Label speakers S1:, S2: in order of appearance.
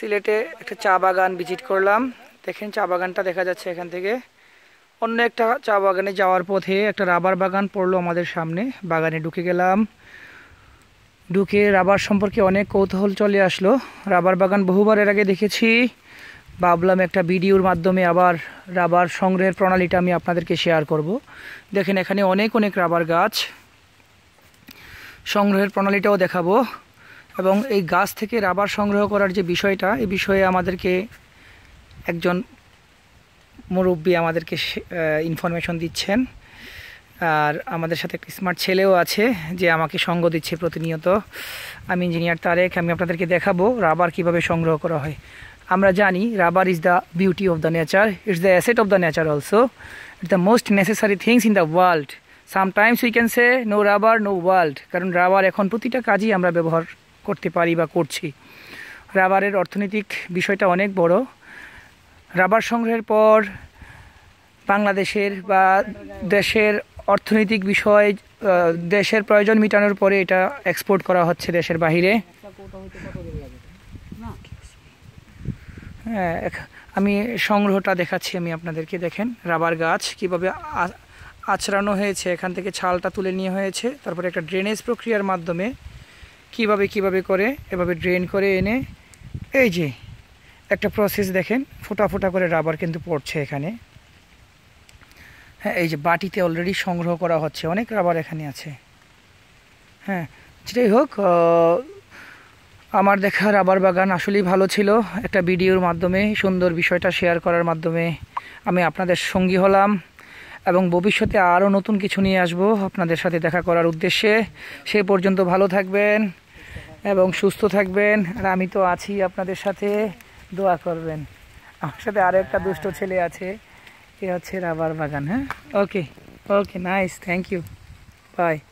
S1: সিলেটে একটা চা বাগান ভিজিট করলাম। দেখেন চা বাগানটা দেখা যাচ্ছে এখান থেকে। অন্য একটা চা বাগানে যাওয়ার পথে একটা রাবার বাগান পড়লো আমাদের সামনে। বাগানে ঢুকে গেলাম। ঢুকে রাবার সম্পর্কে অনেক কৌতূহল চলে আসলো। রাবার বাগান বহুবার এর আগে দেখেছি, ভাবলাম একটা ভিডিওর মাধ্যমে আবার রাবার সংগ্রহের প্রণালীটা আমি আপনাদেরকে শেয়ার করব। দেখেন এখানে অনেক অনেক রাবার গাছ, সংগ্রহের প্রণালীটাও দেখাবো। এবং এই গাছ থেকে রাবার সংগ্রহ করার যে বিষয়টা, এই বিষয়ে আমাদেরকে একজন মুরব্বী আমাদেরকে ইনফরমেশন দিচ্ছেন। আর আমাদের সাথে একটা স্মার্ট ছেলেও আছে যে আমাকে সঙ্গ দিচ্ছে প্রতিনিয়ত। আমি ইঞ্জিনিয়ার তারেক, আমি আপনাদেরকে দেখাবো রাবার কিভাবে সংগ্রহ করা হয়। আমরা জানি rubber is the beauty of the nature, it's the asset of the nature also, it's the most necessary things in the world. Sometimes we can say no rubber no world, কারণ rubber এখন প্রতিটা কাজেই আমরা ব্যবহার করতে পারি বা করছি। রাবারের অর্থনৈতিক বিষয়টা অনেক বড়। রাবার সংগ্রহের পর বাংলাদেশের বা দেশের অর্থনৈতিক বিষয়, দেশের প্রয়োজন মেটানোর পরে এটা এক্সপোর্ট করা হচ্ছে দেশের বাহিরে। হ্যাঁ, আমি সংগ্রহটা দেখাচ্ছি আমি আপনাদেরকে। দেখেন রাবার গাছ কিভাবে আঁচড়ানো হয়েছে, এখান থেকে ছালটা তুলে নিয়ে হয়েছে, তারপরে একটা ড্রেনেজ প্রক্রিয়ার মাধ্যমে কিভাবে করে এভাবে ড্রেন করে এনে এই যে একটা প্রসেস দেখেন, ফোঁটা ফোঁটা করে রাবার কিন্তু পড়ছে এখানে। হ্যাঁ, এই যে বাটিতে অলরেডি সংগ্রহ করা হচ্ছে, অনেক রাবার এখানে আছে। হ্যাঁ, যেটাই হোক, আমার দেখা রাবার বাগান আসলেই ভালো ছিল। একটা ভিডিওর মাধ্যমে সুন্দর বিষয়টা শেয়ার করার মাধ্যমে আমি আপনাদের সঙ্গী হলাম এবং ভবিষ্যতে আরও নতুন কিছু নিয়ে আসব আপনাদের সাথে দেখা করার উদ্দেশ্যে। সে পর্যন্ত ভালো থাকবেন এবং সুস্থ থাকবেন। আর আমি তো আছি আপনাদের সাথে, দোয়া করবেন। আমার সাথে আরও একটা দুষ্ট ছেলে আছে, এ হচ্ছে রাবার বাগান। হ্যাঁ, okay okay, nice, thank you, by.